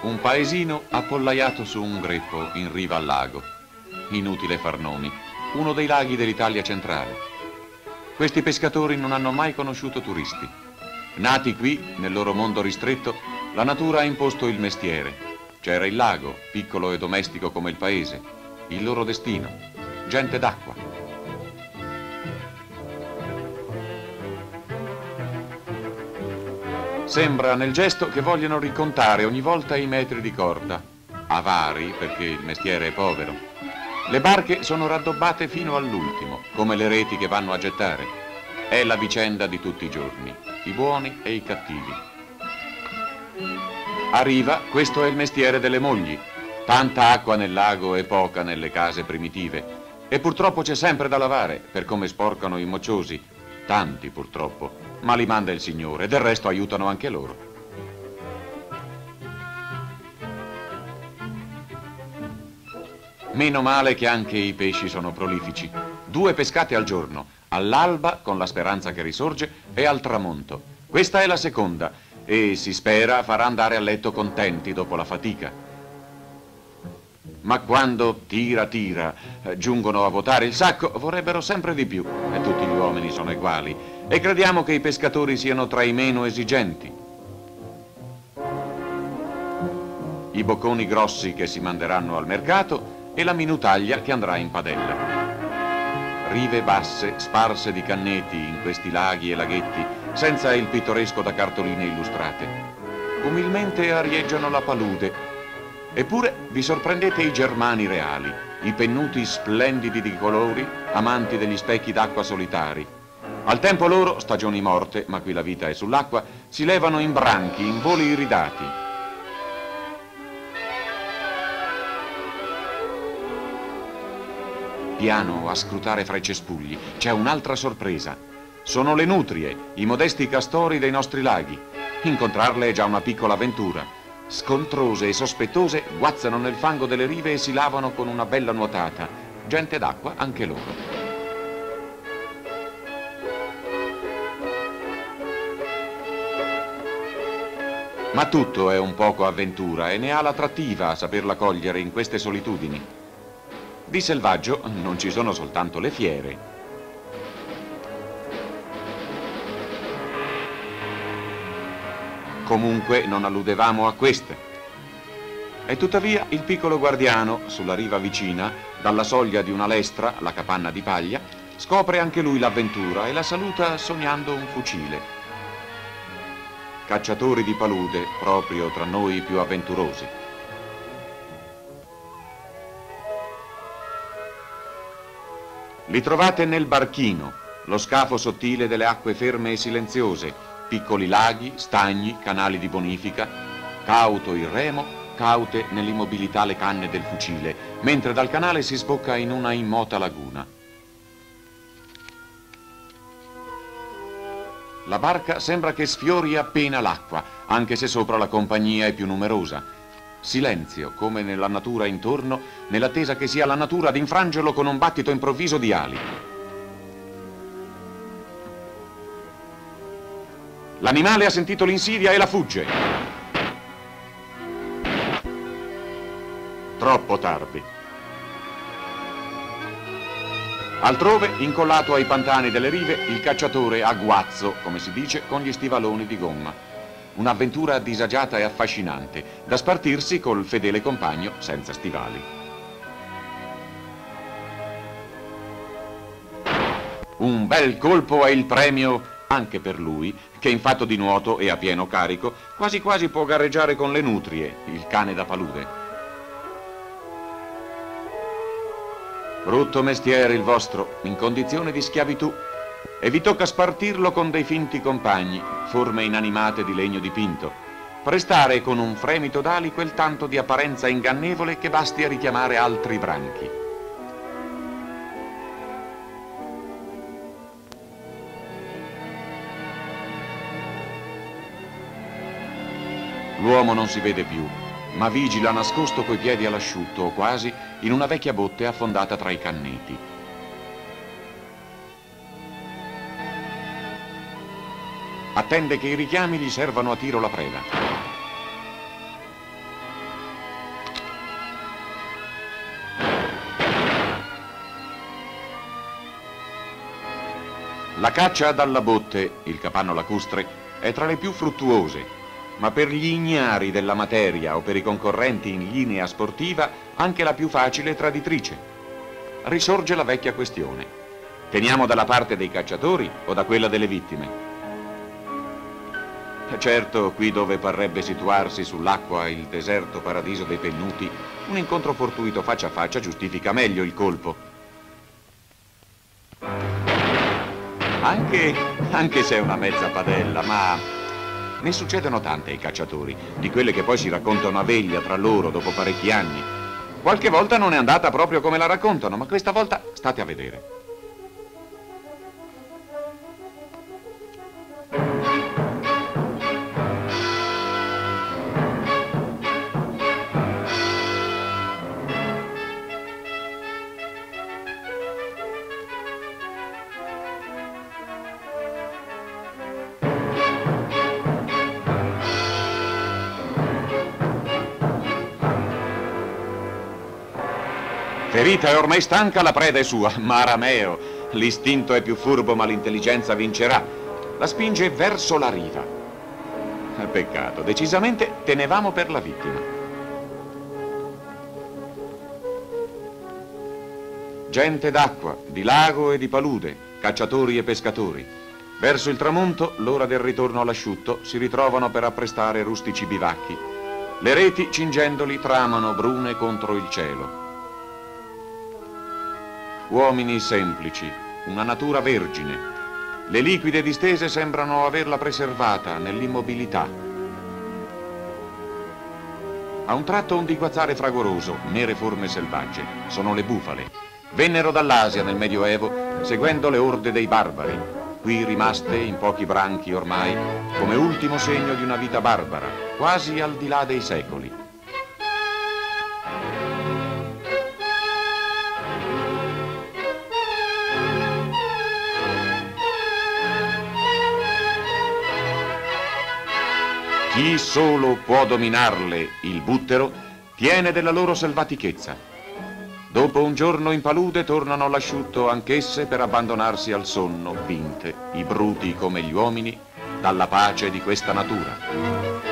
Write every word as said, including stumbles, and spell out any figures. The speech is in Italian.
Un paesino appollaiato su un greppo in riva al lago. Inutile far nomi, uno dei laghi dell'Italia centrale. Questi pescatori non hanno mai conosciuto turisti. Nati qui, nel loro mondo ristretto, la natura ha imposto il mestiere. C'era il lago, piccolo e domestico come il paese. Il loro destino, gente d'acqua. Sembra nel gesto che vogliono ricontare ogni volta i metri di corda. Avari, perché il mestiere è povero. Le barche sono raddobbate fino all'ultimo, come le reti che vanno a gettare. È la vicenda di tutti i giorni, i buoni e i cattivi. A riva, questo è il mestiere delle mogli. Tanta acqua nel lago e poca nelle case primitive. E purtroppo c'è sempre da lavare, per come sporcano i mocciosi. Tanti purtroppo, ma li manda il Signore, del resto aiutano anche loro. Meno male che anche i pesci sono prolifici. Due pescate al giorno, all'alba con la speranza che risorge e al tramonto. Questa è la seconda e si spera farà andare a letto contenti dopo la fatica. Ma quando tira tira giungono a vuotare il sacco vorrebbero sempre di più e tutti gli uomini sono uguali e crediamo che i pescatori siano tra i meno esigenti. I bocconi grossi che si manderanno al mercato e la minutaglia che andrà in padella. Rive basse sparse di canneti in questi laghi e laghetti senza il pittoresco da cartoline illustrate. Umilmente arieggiano la palude. Eppure vi sorprendete i germani reali, i pennuti splendidi di colori, amanti degli specchi d'acqua solitari. Al tempo loro, stagioni morte, ma qui la vita è sull'acqua, si levano in branchi, in voli iridati. Piano a scrutare fra i cespugli c'è un'altra sorpresa. Sono le nutrie, i modesti castori dei nostri laghi. Incontrarle è già una piccola avventura. Scontrose e sospettose guazzano nel fango delle rive e si lavano con una bella nuotata. Gente d'acqua anche loro. Ma tutto è un poco avventura e ne ha l'attrattiva a saperla cogliere in queste solitudini. Di selvaggio non ci sono soltanto le fiere. Comunque non alludevamo a queste. E tuttavia il piccolo guardiano, sulla riva vicina, dalla soglia di una lestra, la capanna di paglia, scopre anche lui l'avventura e la saluta sognando un fucile. Cacciatori di palude, proprio tra noi più avventurosi. Li trovate nel barchino, lo scafo sottile delle acque ferme e silenziose, piccoli laghi, stagni, canali di bonifica, cauto il remo, caute nell'immobilità le canne del fucile, mentre dal canale si sbocca in una immota laguna. La barca sembra che sfiori appena l'acqua, anche se sopra la compagnia è più numerosa. Silenzio, come nella natura intorno, nell'attesa che sia la natura ad infrangerlo con un battito improvviso di ali. L'animale ha sentito l'insidia e la fugge. Troppo tardi. Altrove, incollato ai pantani delle rive, il cacciatore a guazzo, come si dice, con gli stivaloni di gomma. Un'avventura disagiata e affascinante, da spartirsi col fedele compagno senza stivali. Un bel colpo è il premio anche per lui, che in fatto di nuoto e a pieno carico quasi quasi può gareggiare con le nutrie, il cane da palude. Brutto mestiere il vostro, in condizione di schiavitù, e vi tocca spartirlo con dei finti compagni, forme inanimate di legno dipinto, prestare con un fremito d'ali quel tanto di apparenza ingannevole che basti a richiamare altri branchi. L'uomo non si vede più, ma vigila nascosto coi piedi all'asciutto o quasi in una vecchia botte affondata tra i canneti. Attende che i richiami gli servano a tiro la preda. La caccia dalla botte, il capanno lacustre, è tra le più fruttuose, ma per gli ignari della materia o per i concorrenti in linea sportiva anche la più facile traditrice. Risorge la vecchia questione: teniamo dalla parte dei cacciatori o da quella delle vittime? Certo, qui dove parrebbe situarsi sull'acqua il deserto paradiso dei pennuti, un incontro fortuito faccia a faccia giustifica meglio il colpo. Anche, anche se è una mezza padella, ma ne succedono tante ai cacciatori, di quelle che poi si raccontano a veglia tra loro dopo parecchi anni. Qualche volta non è andata proprio come la raccontano, ma questa volta state a vedere. Ferita e ormai stanca, la preda è sua, ma Arameo, l'istinto è più furbo ma l'intelligenza vincerà, la spinge verso la riva. Peccato, decisamente tenevamo per la vittima. Gente d'acqua, di lago e di palude, cacciatori e pescatori. Verso il tramonto, l'ora del ritorno all'asciutto, si ritrovano per apprestare rustici bivacchi. Le reti, cingendoli, tramano brune contro il cielo. Uomini semplici, una natura vergine. Le liquide distese sembrano averla preservata nell'immobilità. A un tratto un diguazzare fragoroso, nere forme selvagge, sono le bufale. Vennero dall'Asia nel Medioevo, seguendo le orde dei barbari, qui rimaste in pochi branchi ormai, come ultimo segno di una vita barbara, quasi al di là dei secoli. Chi solo può dominarle, il buttero, tiene della loro selvatichezza. Dopo un giorno in palude tornano all'asciutto anch'esse per abbandonarsi al sonno, vinte, i bruti come gli uomini, dalla pace di questa natura.